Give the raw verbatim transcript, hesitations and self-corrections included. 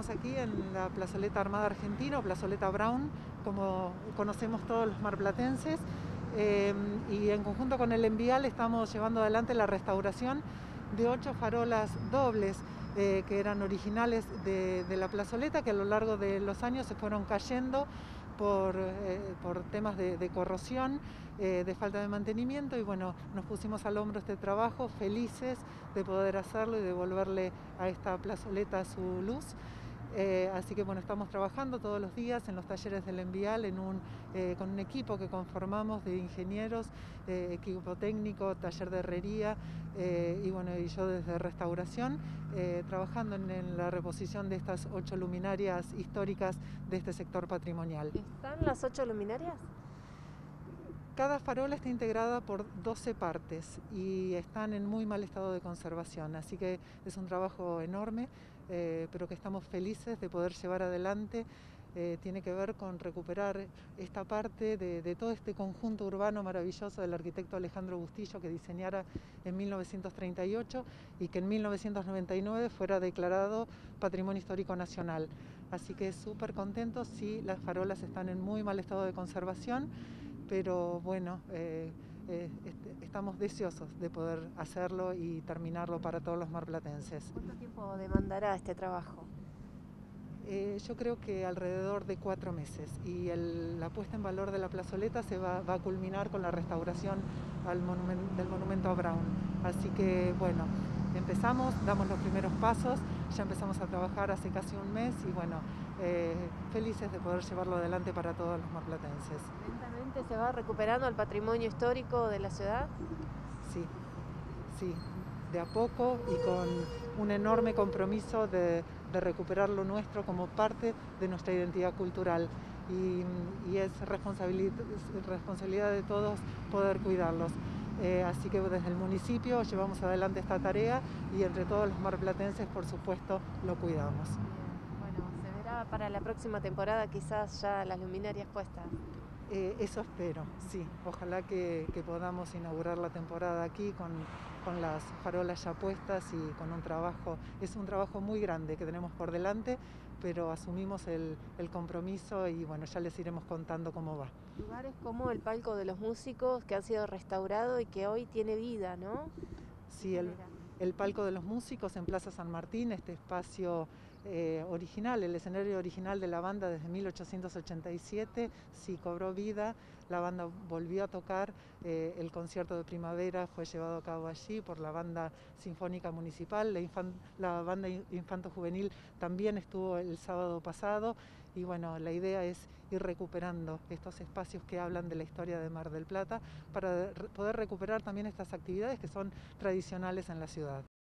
Estamos aquí en la plazoleta Armada Argentina, o plazoleta Brown, como conocemos todos los marplatenses, eh, y en conjunto con el Envial estamos llevando adelante la restauración de ocho farolas dobles eh, que eran originales de, de la plazoleta, que a lo largo de los años se fueron cayendo por, eh, por temas de, de corrosión, eh, de falta de mantenimiento, y bueno, nos pusimos al hombro este trabajo, felices de poder hacerlo y devolverle a esta plazoleta su luz. Eh, así que bueno, estamos trabajando todos los días en los talleres del Envial en un, eh, con un equipo que conformamos de ingenieros, eh, equipo técnico, taller de herrería eh, y bueno, y yo desde restauración, eh, trabajando en, en la reposición de estas ocho luminarias históricas de este sector patrimonial. ¿Están las ocho luminarias? Cada farola está integrada por doce partes y están en muy mal estado de conservación, así que es un trabajo enorme, eh, pero que estamos felices de poder llevar adelante. Eh, tiene que ver con recuperar esta parte de, de todo este conjunto urbano maravilloso del arquitecto Alejandro Bustillo, que diseñara en mil novecientos treinta y ocho y que en mil novecientos noventa y nueve fuera declarado Patrimonio Histórico Nacional. Así que súper contentos, sí, las farolas están en muy mal estado de conservación, pero bueno, eh, eh, est estamos deseosos de poder hacerlo y terminarlo para todos los marplatenses. ¿Cuánto tiempo demandará este trabajo? Eh, yo creo que alrededor de cuatro meses, y el, la puesta en valor de la plazoleta se va, va a culminar con la restauración al monument, del monumento a Brown. Así que bueno, empezamos, damos los primeros pasos, ya empezamos a trabajar hace casi un mes y bueno, eh, felices de poder llevarlo adelante para todos los marplatenses. ¿Lentamente se va recuperando el patrimonio histórico de la ciudad? Sí, sí, de a poco y con un enorme compromiso de, de recuperar lo nuestro como parte de nuestra identidad cultural. Y, y es responsabilidad, responsabilidad de todos poder cuidarlos. Eh, así que desde el municipio llevamos adelante esta tarea y entre todos los marplatenses, por supuesto, lo cuidamos. Bueno, se verá para la próxima temporada quizás ya las luminarias puestas. Eh, eso espero, sí. Ojalá que, que podamos inaugurar la temporada aquí con, con las farolas ya puestas y con un trabajo, es un trabajo muy grande que tenemos por delante, pero asumimos el, el compromiso y bueno, ya les iremos contando cómo va. Lugares como el Palco de los Músicos, que han sido restaurado y que hoy tiene vida, ¿no? Sí, el, el Palco de los Músicos en Plaza San Martín, este espacio eh, original, el escenario original de la banda desde mil ochocientos ochenta y siete, sí cobró vida, la banda volvió a tocar, eh, el concierto de primavera fue llevado a cabo allí por la banda sinfónica municipal, la, infan, la banda infanto juvenil también estuvo el sábado pasado, y bueno, la idea es ir recuperando estos espacios que hablan de la historia de Mar del Plata para poder recuperar también estas actividades que son tradicionales en la ciudad.